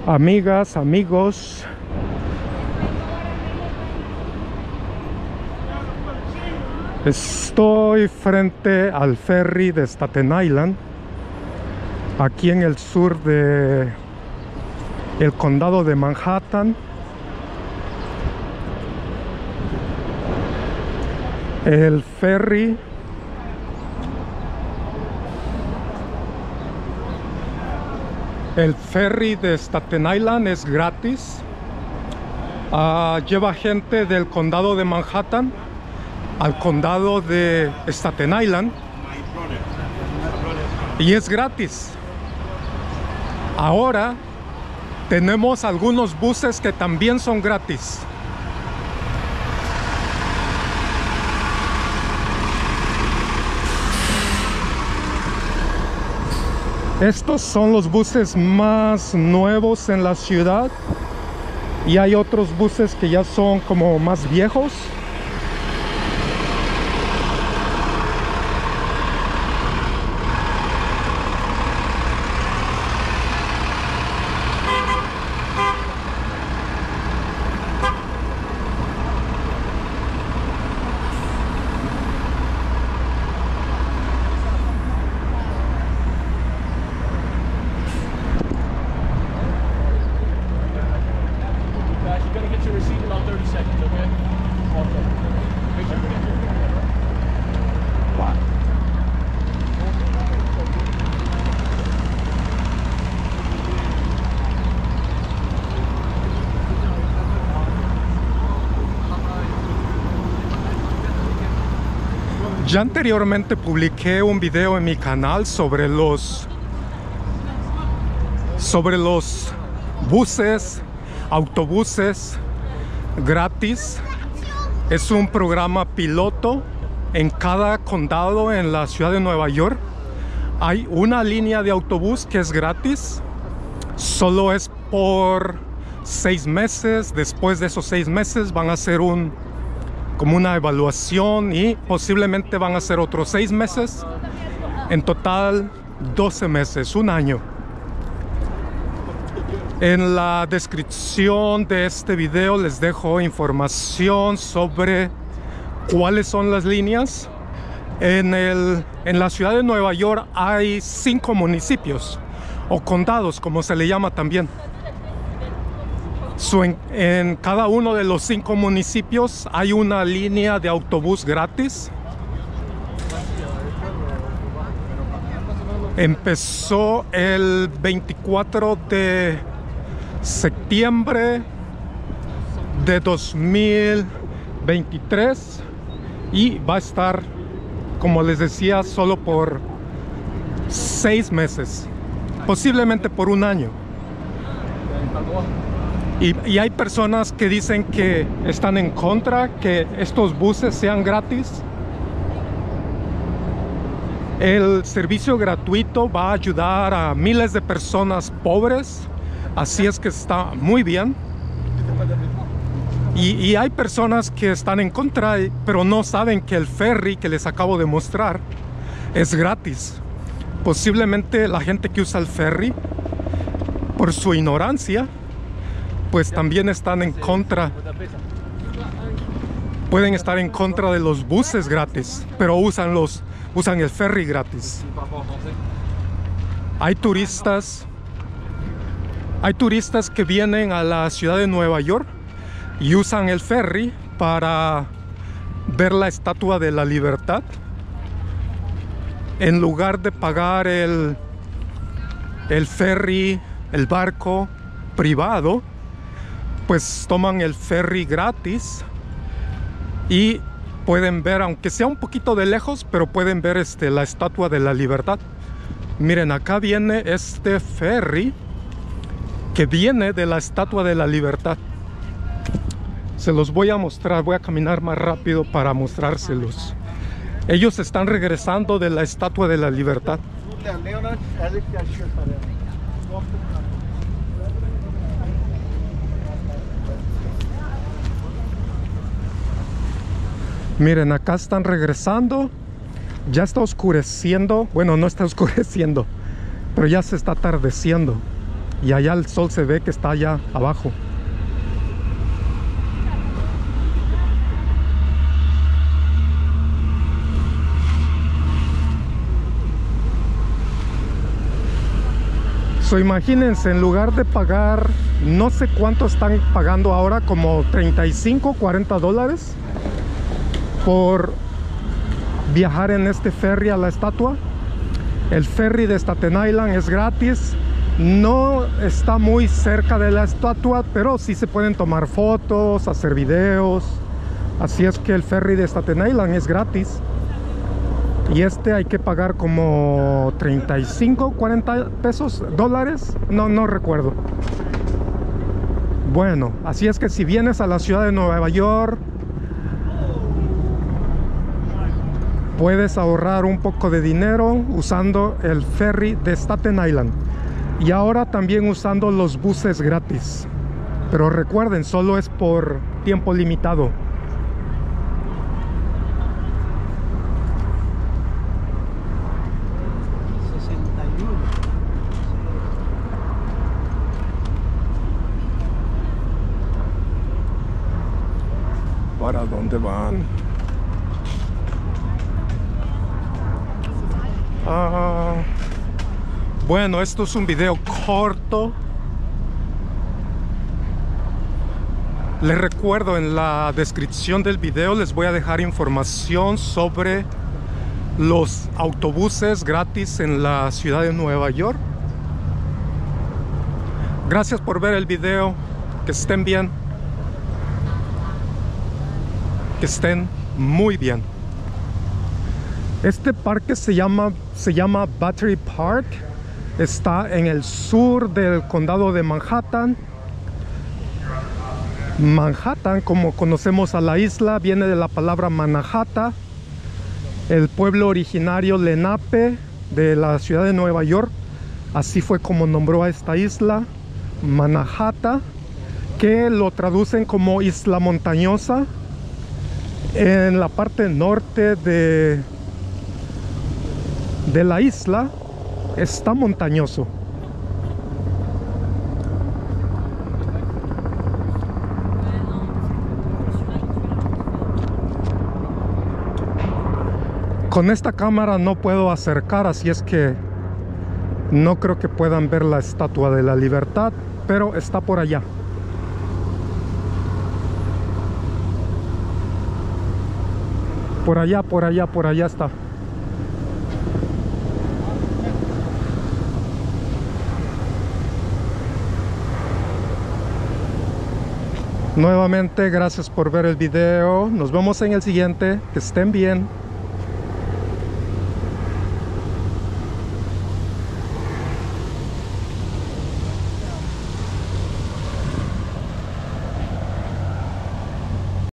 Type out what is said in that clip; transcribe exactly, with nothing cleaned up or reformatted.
Amigas, amigos, estoy frente al ferry de Staten Island, aquí en el sur de el condado de Manhattan. El ferry El ferry de Staten Island es gratis. Uh, lleva gente del condado de Manhattan al condado de Staten Island y es gratis. Ahora tenemos algunos buses que también son gratis. Estos son los buses más nuevos en la ciudad y hay otros buses que ya son como más viejos. Ya anteriormente publiqué un video en mi canal sobre los sobre los buses, autobuses gratis. Es un programa piloto en cada condado en la ciudad de Nueva York. Hay una línea de autobús que es gratis, solo es por seis meses. Después de esos seis meses van a hacer un como una evaluación y posiblemente van a ser otros seis meses. En total doce meses, un año. En la descripción de este video les dejo información sobre cuáles son las líneas. En, el, en la ciudad de Nueva York hay cinco municipios o condados, como se le llama también. So, en, en cada uno de los cinco municipios hay una línea de autobús gratis. Empezó el veinticuatro de septiembre de dos mil veintitrés y va a estar, como les decía, solo por seis meses, posiblemente por un año. Y, y hay personas que dicen que están en contra que estos buses sean gratis. El servicio gratuito va a ayudar a miles de personas pobres, así es que está muy bien. Y, y hay personas que están en contra, pero no saben que el ferry que les acabo de mostrar es gratis. Posiblemente la gente que usa el ferry, por su ignorancia, pues también están en contra, pueden estar en contra de los buses gratis, pero usan, los, usan el ferry gratis. Hay turistas, hay turistas que vienen a la ciudad de Nueva York y usan el ferry para ver la Estatua de la Libertad. En lugar de pagar el, el ferry, el barco privado, pues toman el ferry gratis y pueden ver, aunque sea un poquito de lejos, pero pueden ver este, la Estatua de la Libertad. Miren, acá viene este ferry que viene de la Estatua de la Libertad. Se los voy a mostrar, voy a caminar más rápido para mostrárselos. Ellos están regresando de la Estatua de la Libertad. Miren, acá están regresando. Ya está oscureciendo. Bueno, no está oscureciendo, pero ya se está atardeciendo. y allá el sol se ve que está allá abajo. So, imagínense, en lugar de pagar, no sé cuánto están pagando ahora, como treinta y cinco, cuarenta dólares por viajar en este ferry a la estatua. El ferry de Staten Island es gratis, no está muy cerca de la estatua, pero sí se pueden tomar fotos, hacer videos. Así es que el ferry de Staten Island es gratis. Y este hay que pagar como treinta y cinco, cuarenta pesos, dólares, no, no recuerdo. Bueno, así es que si vienes a la ciudad de Nueva York, puedes ahorrar un poco de dinero usando el ferry de Staten Island. Y ahora también usando los buses gratis. Pero recuerden, solo es por tiempo limitado. ¿Para dónde van? Ah, bueno, esto es un video corto. Les recuerdo, en la descripción del video les voy a dejar información sobre los autobuses gratis en la ciudad de Nueva York. Gracias por ver el video. Que estén bien. Que estén muy bien. Este parque se llama, se llama Battery Park. Está en el sur del condado de Manhattan. Manhattan, como conocemos a la isla, viene de la palabra Mannahatta, el pueblo originario Lenape de la ciudad de Nueva York. Así fue como nombró a esta isla, Mannahatta, que lo traducen como isla montañosa. En la parte norte de, de la isla está montañoso. Con esta cámara no puedo acercar, así es que no creo que puedan ver la Estatua de la Libertad, pero está por allá. Por allá, por allá, por allá está. Nuevamente, gracias por ver el video. Nos vemos en el siguiente. Que estén bien.